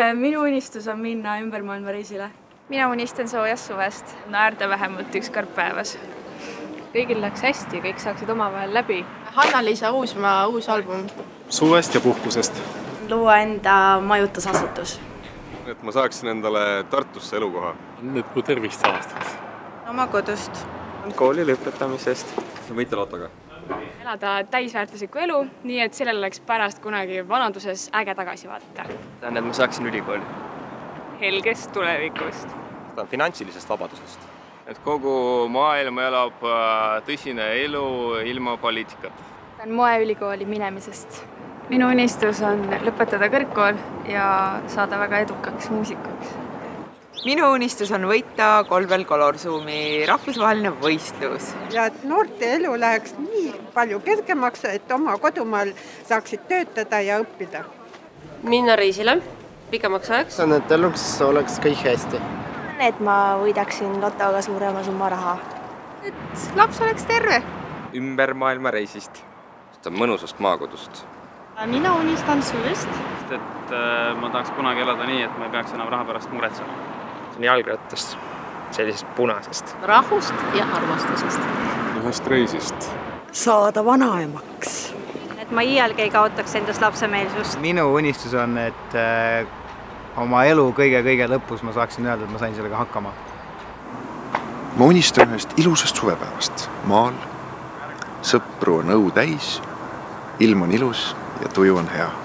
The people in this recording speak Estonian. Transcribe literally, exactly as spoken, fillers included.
tere, minu unistus on minna ümber maailma reisile. Mina unistan soojast suvest. Naerda vähemalt üks kord päevas. Kõigil läheks hästi, kõik saaksid omavahel läbi. Hanna-Liisa Uusmaa uus album. Suvest ja puhkusest. Luua enda majutusasutus. Et ma saaksin endale Tartusse elukoha. Et mu tervist saastaks. Oma kodust. Kooli lõpetamisest. Võita lotoga. Elada täisväärtuslikku elu, nii et sellel oleks pärast kunagi vanaduses äge tagasi vaadata. Tähendab, et ma saaksin ülikooli. Helgest tulevikust. Finantsilisest vabadusest. Et kogu maailm elab tõsine elu ilma poliitikat. Ta on moeülikooli minemisest. Minu unistus on lõpetada kõrgkool ja saada väga edukaks muusikuks. Minu unistus on võita Kolvel Colorzoom'i rahvusvaheline võistlus. Ja et noorte elu läheks nii palju kergemaks, et oma kodumaal saaksid töötada ja õppida. Minna reisile pikemaks ajaks. See on, et eluks oleks kõik hästi. Et ma võidaksin lotoga suurema summa raha. Et laps oleks terve. Ümber maailma reisist. See on mõnusast maakodust. Mina unistan suvest. Et ma tahaks kunagi elada nii, et ma ei peaks enam raha pärast muretsema. See on jalgrattast, sellisest punasest. Rahust ja armastusest. Ühest reisist. Saada vanaemaks. Et ma iialgi ei kaotaks endast lapsemeelsust. Minu unistus on, et oma elu kõige-kõige lõpus ma saaksin öelda, et ma sain sellega hakkama. Ma unistan ühest ilusast suvepäevast. Maal, sõpru on õu täis, ilm on ilus ja tuju on hea.